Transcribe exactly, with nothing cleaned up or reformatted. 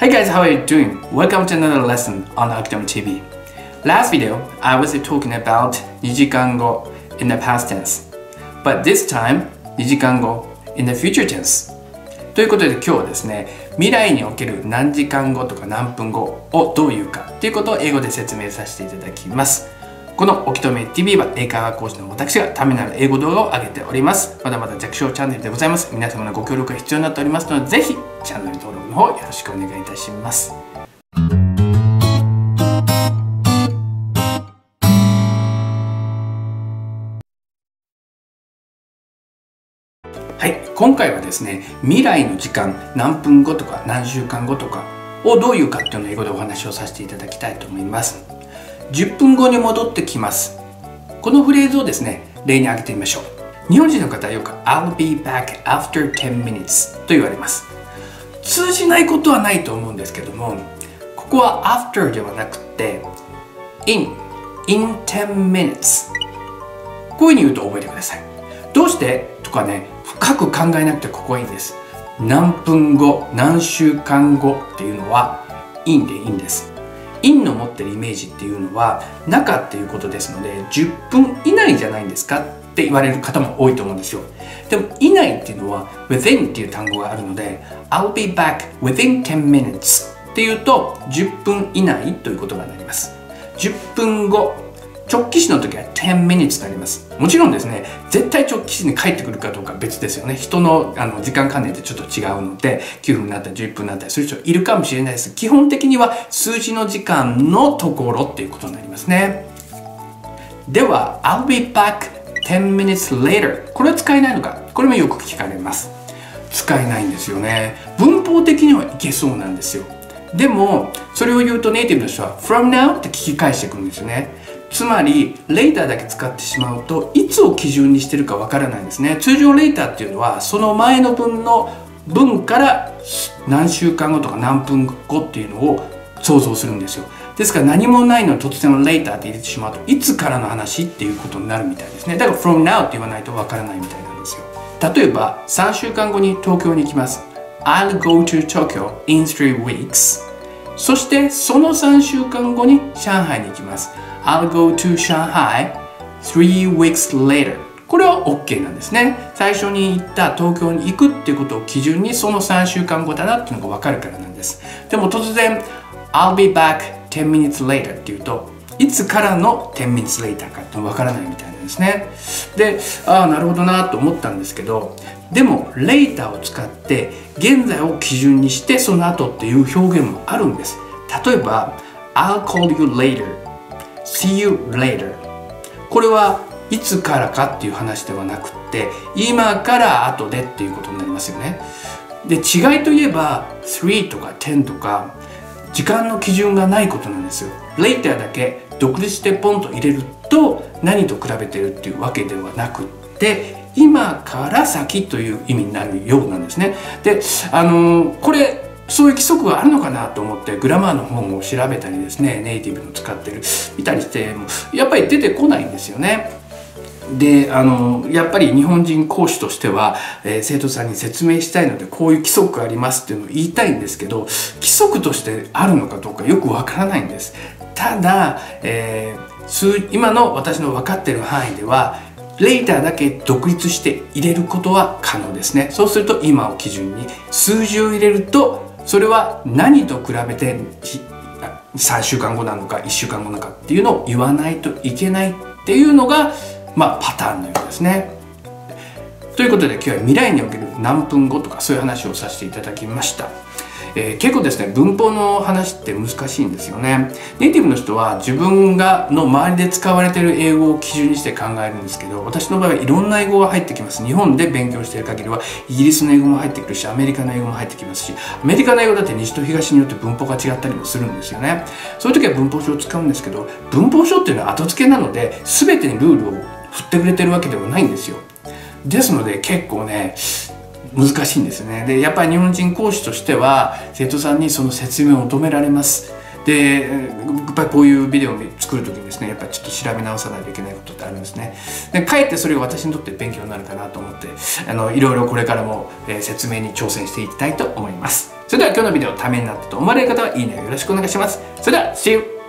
Hey guys, how are you doing? Welcome to another lesson on Academy T V. Last video, I was talking about にじかんご in the past tense. But this time, にじかんご in the future tense. ということで今日はですね、未来における何時間後とか何分後をどう言うかということを英語で説明させていただきます。このおきとめ ティーブイ は英会話講師の私がためになる英語動画を上げております。まだまだ弱小チャンネルでございます。皆様のご協力が必要になっておりますので、ぜひチャンネル登録の方よろしくお願いいたします。はい、今回はですね、未来の時間、何分後とか何週間後とかをどういうかっていうのを英語でお話をさせていただきたいと思います。じゅっぷんごに戻ってきます。このフレーズをですね、例に挙げてみましょう。日本人の方はよく I'll be back after ten minutes と言われます。通じないことはないと思うんですけども、ここは after ではなくて in, in ten minutes こういうふうに言うと覚えてください。どうしてとかね、深く考えなくてここはいいんです。何分後、何週間後っていうのは in でいいんです。in の持ってるイメージっていうのは中っていうことですので、じゅっぷん以内じゃないんですかって言われる方も多いと思うんですよ。でも以内っていうのは within っていう単語があるので I'll be back within ten minutes っていうとじゅっぷん以内ということがなります。じゅっぷんご、直帰時の時はten minutes になります。もちろんですね、絶対直帰時に帰ってくるかどうか別ですよね。人の、あの時間観念ってちょっと違うので、きゅうふんになったりじゅっぷんになったりする人いるかもしれないです。基本的には数字の時間のところっていうことになりますね。では、I'll be back ten minutes later。これは使えないのか？これもよく聞かれます。使えないんですよね。文法的にはいけそうなんですよ。でも、それを言うとネイティブの人は from now って聞き返してくるんですよね。つまり later だけ使ってしまうといつを基準にしてるかわからないんですね。通常 later っていうのはその前の文の文から何週間後とか何分後っていうのを想像するんですよ。ですから何もないのに突然 later って入れてしまうといつからの話っていうことになるみたいですね。だから from now って言わないとわからないみたいなんですよ。例えばさんしゅうかんごに東京に行きます。I'll go to Tokyo in three weeks。そしてそのさんしゅうかんごに上海に行きます。I'll go to Shanghai three weeks later。これは OK なんですね。最初に言った東京に行くっていうことを基準にそのさんしゅうかんごだなっていうのが分かるからなんです。でも突然 I'll be back ten minutes later っていうといつからのten minutes later かっていうのが分からないみたいなんですね。で、ああなるほどなと思ったんですけど、でも later を使って現在を基準にしてその後っていう表現もあるんです。例えば I'll call you later。See you later。これはいつからかっていう話ではなくって今から後でっていうことになりますよね。で、違いといえばthreeとかtenとか時間の基準がないことなんですよ。later だけ独立してポンと入れると何と比べてるっていうわけではなくって今から先という意味になるようなんですね。で、あのー、これそういう規則があるのかなと思ってグラマーの本を調べたりですね、ネイティブの使ってる見たりしてもやっぱり出てこないんですよね。で、あのやっぱり日本人講師としては、えー、生徒さんに説明したいのでこういう規則がありますっていうのを言いたいんですけど、規則としてあるのかどうかよくわからないんです。ただ、えー、数今の私の分かってる範囲ではlater だけ独立して入れることは可能ですね。そうすると今を基準に数字を入れるとそれは何と比べてさんしゅうかんごなのかいっしゅうかんごなのかっていうのを言わないといけないっていうのが、まあ、パターンのようですね。ということで今日は未来における何分後とかそういう話をさせていただきました。えー、結構ですね、文法の話って難しいんですよね。ネイティブの人は自分がの周りで使われている英語を基準にして考えるんですけど、私の場合はいろんな英語が入ってきます。日本で勉強している限りはイギリスの英語も入ってくるし、アメリカの英語も入ってきますし、アメリカの英語だって西と東によって文法が違ったりもするんですよね。そういう時は文法書を使うんですけど、文法書っていうのは後付けなので全てにルールを振ってくれてるわけではないんですよ。ですので結構ね難しいんですね。で、やっぱり日本人講師としては生徒さんにその説明を求められます。で、やっぱりこういうビデオを作る時にですね、やっぱりちょっと調べ直さないといけないことってあるんですね。で、かえってそれが私にとって勉強になるかなと思って、あのいろいろこれからも、えー、説明に挑戦していきたいと思います。 それでは今日のビデオためになったと思われる方はいいねをよろしくお願いします。それでは See you!